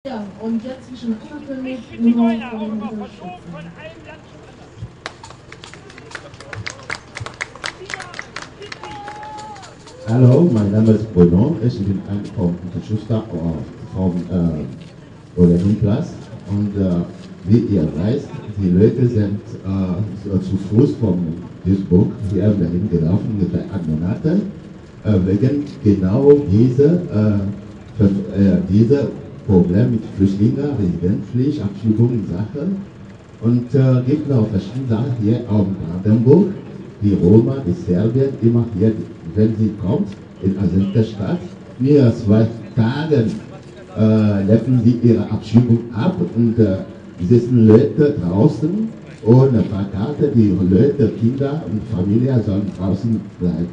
Ja, und jetzt zwischen angekündigt, nur von den Unterstützern. Hallo, mein Name ist Bruno, ich bin ein vom Unterstützer vom Olympiaplatz und wie ihr weißt, die Leute sind zu Fuß von Duisburg hier dahin gelaufen mit 8 Monaten wegen genau dieser Problem mit Flüchtlingen, Residenzpflicht, Abschiebung, Sache. Und gibt noch verschiedene Sachen hier auf Brandenburg. Die Roma, die Serben, immer hier, wenn sie kommt, in der Stadt, mir 2 Tagen leiten sie ihre Abschiebung ab und sitzen Leute draußen ohne Plakate, die Leute, Kinder und Familie sollen draußen bleiben.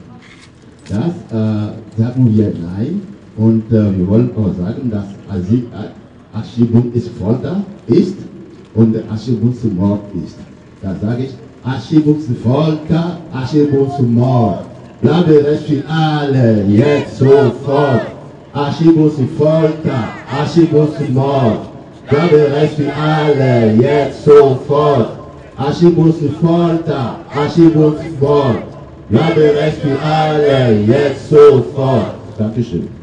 Das sagen wir nein und wir wollen auch sagen, dass Abschiebung ist Folter ist und Abschiebungsmord ist. Da sage ich, Abschiebungsfolter, Abschiebungsmord. Bleiberecht für alle, jetzt sofort. Abschiebungsfolter, Abschiebungsmord. Bleiberecht für alle, jetzt sofort. Abschiebungsfolter, Abschiebungsmord. Bleiberecht für alle, jetzt sofort. Dankeschön.